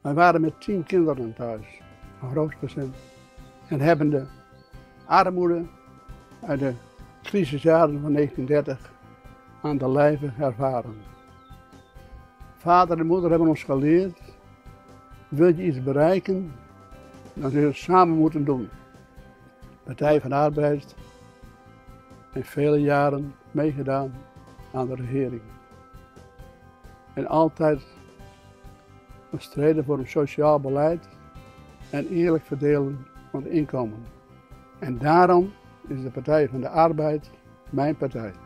Wij waren met 10 kinderen thuis, een groot gezin. En hebben de armoede uit de crisisjaren van 1930 aan de lijve ervaren. Vader en moeder hebben ons geleerd, wil je iets bereiken, dan zul je het samen moeten doen. Partij van de Arbeid heeft vele jaren meegedaan aan de regering. En altijd gestreden voor een sociaal beleid en eerlijk verdelen van het inkomen. En daarom is de Partij van de Arbeid mijn partij.